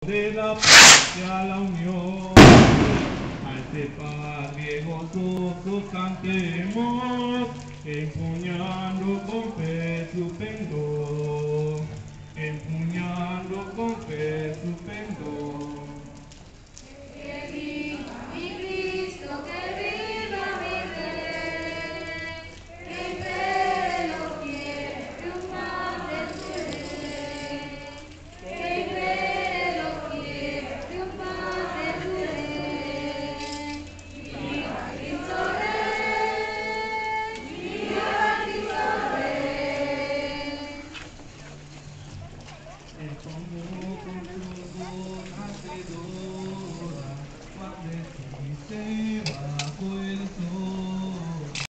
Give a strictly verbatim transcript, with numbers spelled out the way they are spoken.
de la paz a la unión. A este Padre gozoso cantemos, empuñando con fe su pendón, empuñando con fe su pendón.